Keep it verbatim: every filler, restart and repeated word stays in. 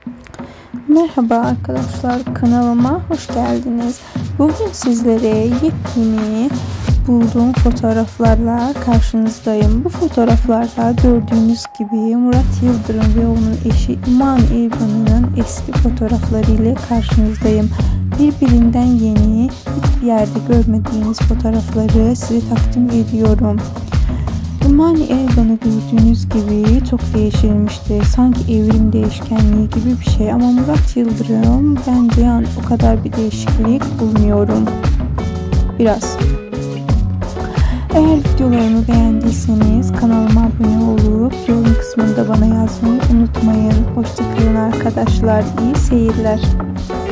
Merhaba arkadaşlar, kanalıma hoş geldiniz. Bugün sizlere yepyeni bulduğum fotoğraflarla karşınızdayım. Bu fotoğraflarda gördüğünüz gibi Murat Yıldırım ve onun eşi İman Elvan'ın eski fotoğrafları ile karşınızdayım. Birbirinden yeni, hiçbir yerde görmediğiniz fotoğrafları size takdim ediyorum. İman Elvan'ı gördüğünüz gibi çok değişilmişti. Sanki evrim değişkenliği gibi bir şey, ama Murat Yıldırım bence yani o kadar bir değişiklik bulmuyorum. Biraz. Eğer videolarımı beğendiyseniz kanalıma abone olup yorum kısmında bana yazmayı unutmayın. Hoşçakalın arkadaşlar. İyi seyirler.